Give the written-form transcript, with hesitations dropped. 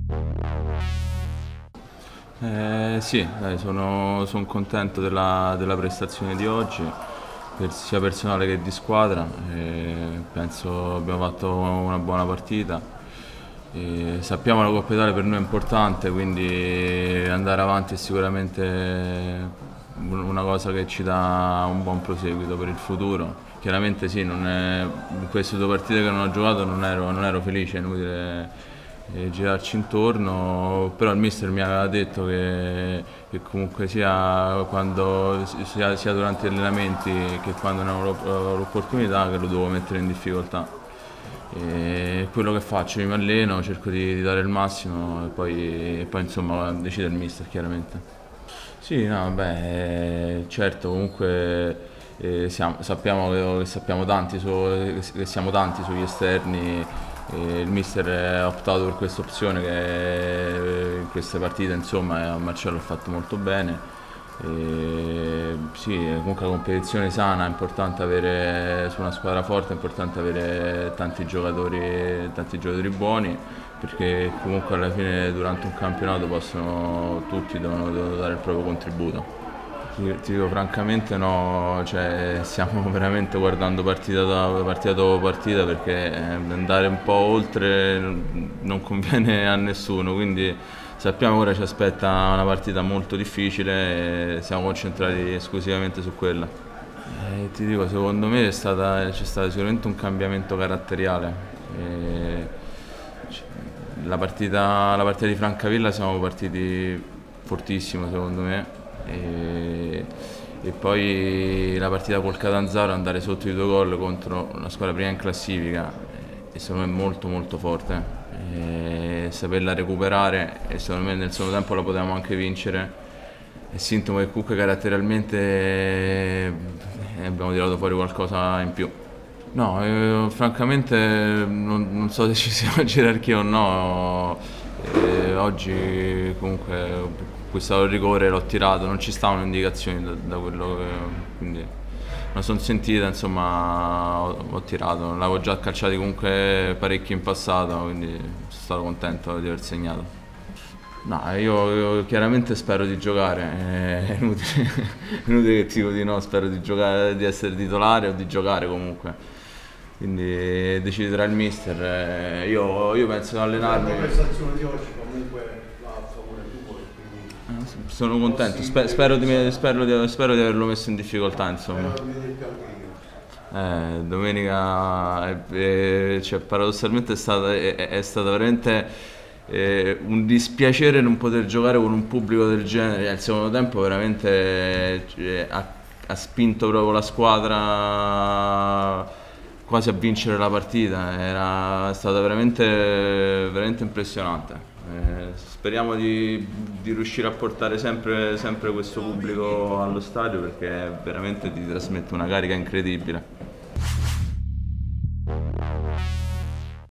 Sì, dai, sono contento della prestazione di oggi, sia personale che di squadra. Penso abbiamo fatto una buona partita. Sappiamo che la Coppa Italia per noi è importante, quindi andare avanti è sicuramente una cosa che ci dà un buon proseguito per il futuro. Chiaramente sì, in queste due partite che non ho giocato non ero felice, è inutile girarci intorno, però il mister mi aveva detto che comunque sia durante gli allenamenti che quando ne avevo l'opportunità che lo dovevo mettere in difficoltà. E quello che faccio, io mi alleno, cerco di dare il massimo e poi insomma decide il mister chiaramente. Sì, no, vabbè, certo, comunque sappiamo che siamo tanti sugli esterni. Il mister ha optato per questa opzione che in queste partite insomma Marcello ha fatto molto bene. Sì, comunque la competizione sana, è importante avere su una squadra forte, è importante avere tanti giocatori buoni, perché comunque alla fine durante un campionato tutti devono dare il proprio contributo. Ti dico francamente no, cioè, stiamo veramente guardando partita dopo partita, perché andare un po' oltre non conviene a nessuno, quindi sappiamo che ora ci aspetta una partita molto difficile e siamo concentrati esclusivamente su quella. Ti dico, secondo me c'è stato sicuramente un cambiamento caratteriale. E la partita di Francavilla siamo partiti fortissimo secondo me, e poi la partita col Catanzaro, andare sotto di 2 gol contro una squadra prima in classifica e secondo me molto molto forte, e saperla recuperare, e secondo me nel secondo tempo la potevamo anche vincere, è sintomo che comunque caratterialmente abbiamo tirato fuori qualcosa in più. No, francamente non so se ci sia una gerarchia o no. Oggi comunque questo rigore l'ho tirato, non ci stavano indicazioni da quello che, quindi non sono sentita, insomma ho tirato, l'avevo già calciati comunque parecchio in passato, quindi sono stato contento di aver segnato. No, io chiaramente spero di giocare, è inutile, è inutile che dico di no, spero di giocare, di essere titolare o di giocare comunque. Quindi deciderà il mister. Io penso di allenarmi. La prestazione di oggi comunque va a favore tuo, quindi Sono contento, spero di averlo messo in difficoltà, insomma. spero di vederti anche io. Domenica, cioè, paradossalmente è stata veramente un dispiacere non poter giocare con un pubblico del genere. Al secondo tempo veramente ha spinto proprio la squadra quasi a vincere la partita, è stata veramente, veramente impressionante. Speriamo di riuscire a portare sempre questo pubblico allo stadio, perché veramente ti trasmette una carica incredibile.